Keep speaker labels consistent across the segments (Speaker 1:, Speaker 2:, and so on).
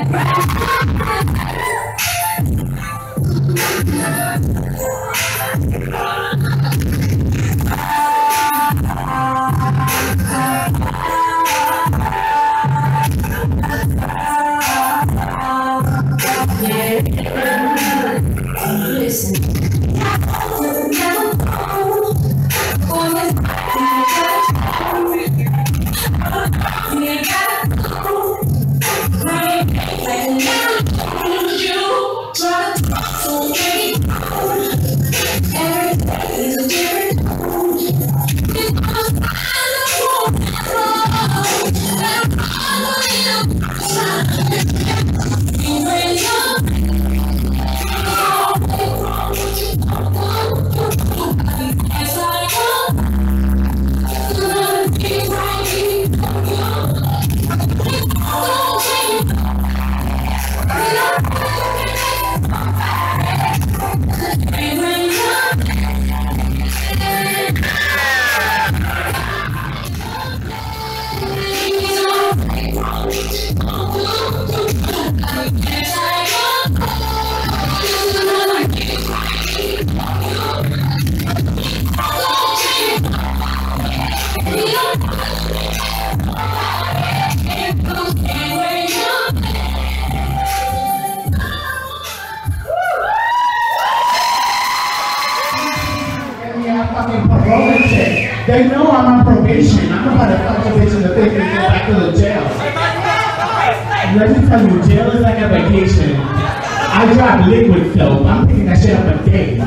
Speaker 1: They know I'm on probation. I'm about to fuck the bitch in the face and get back to the jail. Let me tell you, jail is like a vacation. I drop liquid soap. I'm picking that shit up a day.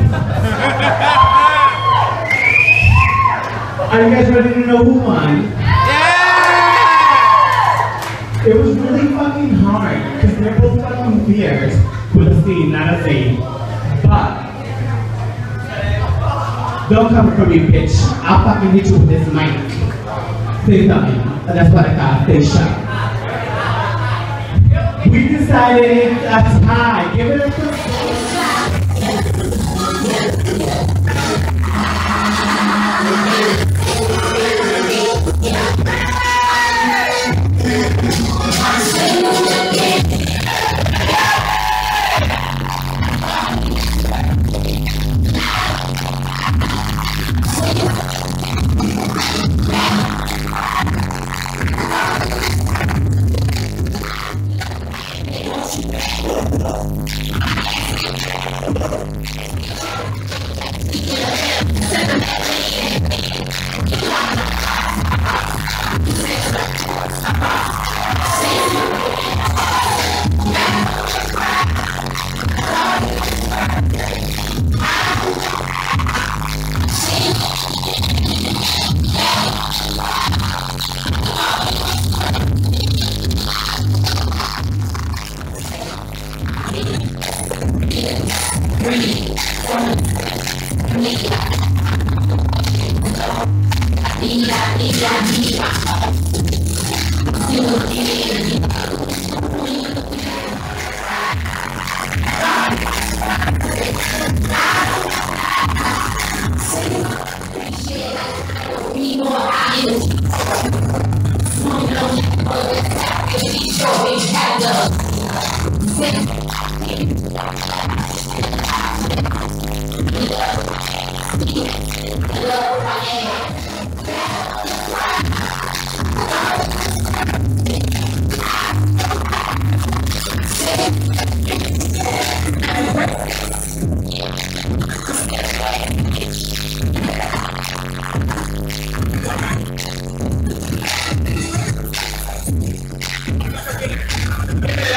Speaker 1: Are you guys ready to know who won? Yeah! It was really fucking hard because they're both fucking fierce with a C, not a Z. But don't come for me, bitch. I'll fucking hit you with this mic. Say something. That's what I got. Daisha. We decided it's a tie. Give it a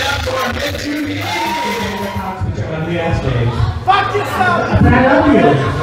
Speaker 1: Fuck yourself! I love you.